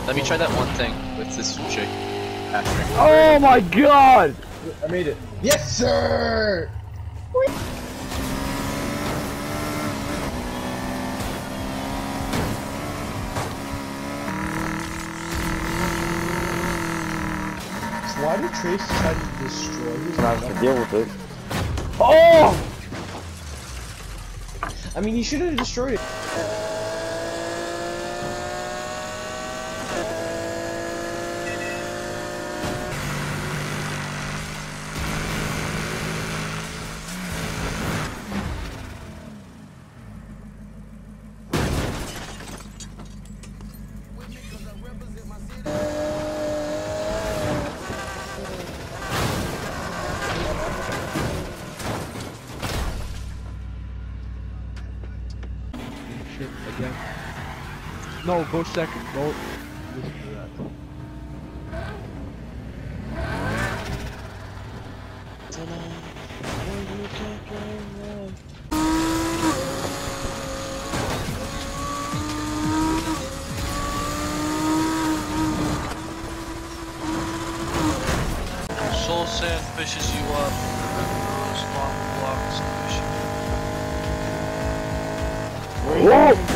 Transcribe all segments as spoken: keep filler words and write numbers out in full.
Let me try that one thing with this chick. After. Oh my god! I made it. Yes, sir! So why did Trace decide to destroy his I have to deal with it. Oh! I mean, he should have destroyed it. Shit, again. No, go second. Go. Listen to that. Soul Sand fishes you up. Those long blocks fish. Whoa!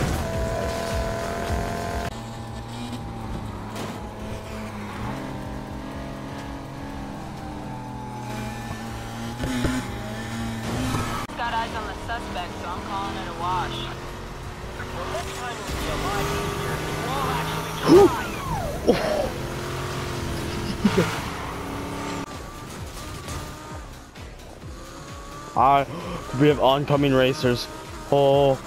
Got eyes on the suspect, so I'm calling it a wash. Well, next time we'll be alive here, we'll actually try. I, we have oncoming racers. Oh.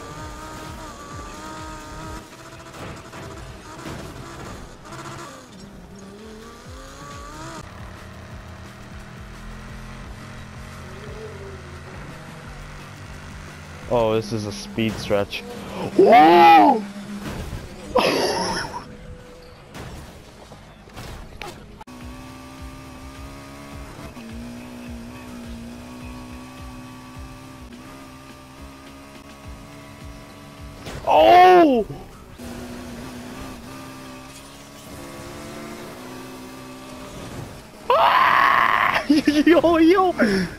Oh, this is a speed stretch. Whoa! Oh! Ah! Yo, yo!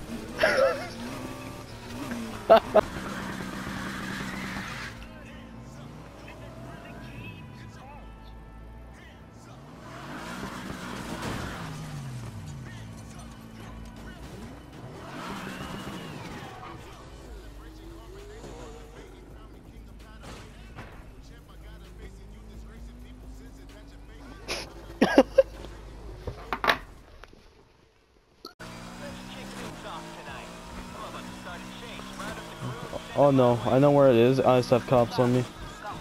Oh no, I know where it is. I just have cops on me.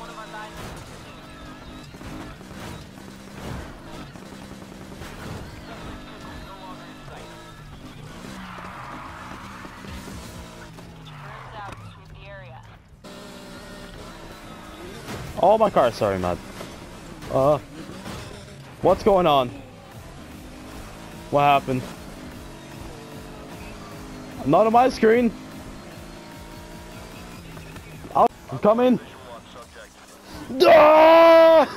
Oh, my car. Sorry, Matt. Uh, what's going on? What happened? Not on my screen. I'm coming. Ah!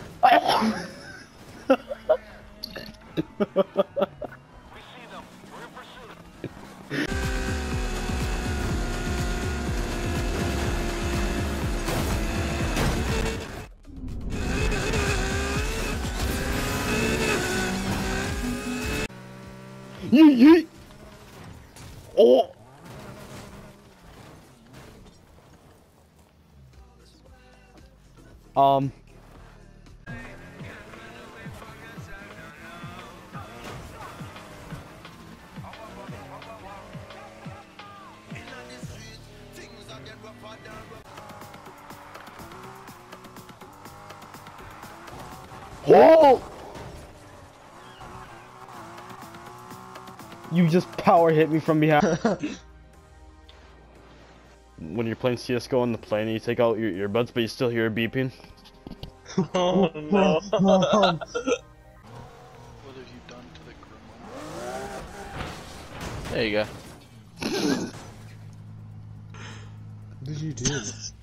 Yeet, yeet. Oh. Um. Whoa! You just power hit me from behind. When you're playing C S G O on the plane, you take out your earbuds, but you still hear it beeping. Oh no. What have you done to the grandma? There you go. What did you do?